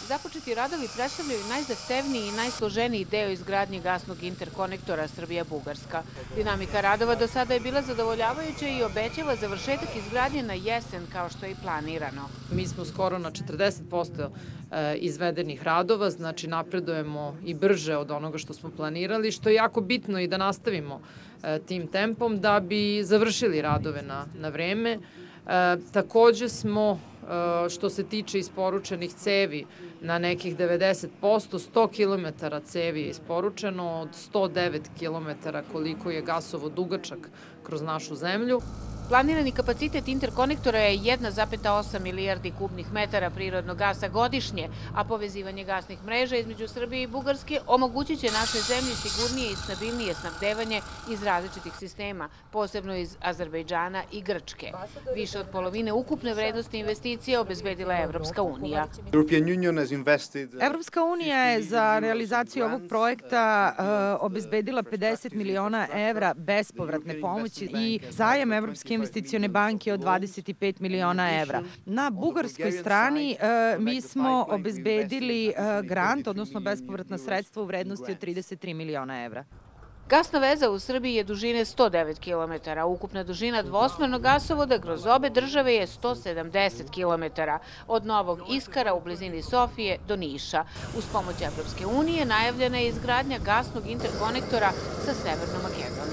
Započeti radovi predstavljaju najzahtevniji i najsloženiji deo izgradnje gasnog interkonektora Srbija-Bugarska. Dinamika radova do sada je bila zadovoljavajuća i obećava završetak izgradnje na jesen kao što je i planirano. Mi smo skoro na 40% izvedenih radova, znači napredujemo i brže od onoga što smo planirali, što je jako bitno i da nastavimo tim tempom da bi završili radove na vreme. Takođe smo, što se tiče isporučenih cevi, na nekih 90%, 100 km cevi je isporučeno, od 109 km koliko je gasovod dugačak kroz našu zemlju. Planirani kapacitet interkonektora je 1,8 milijardi kubnih metara prirodnog gasa godišnje, a povezivanje gasnih mreža između Srbije i Bugarske omogućit će našoj zemlji sigurnije i stabilnije snabdevanje iz različitih sistema, posebno iz Azerbejdžana i Grčke. Više od polovine ukupne vrednosti investicije obezbedila je Evropska unija. Evropska unija je za realizaciju ovog projekta obezbedila 50 miliona evra bespovratne pomoći i zajam Evropske investicione banke od 25 miliona evra. Na bugarskoj strani mi smo obezbedili grant, odnosno bespovratna sredstva u vrednosti od 33 miliona evra. Gasna veza u Srbiji je dužine 109 km, a ukupna dužina dvosmernog gasovoda kroz obe države je 170 km, od Novog Iskara u blizini Sofije do Niša. Uz pomoć Evropske unije najavljena je izgradnja gasnog interkonektora sa Severnom Makedonijom.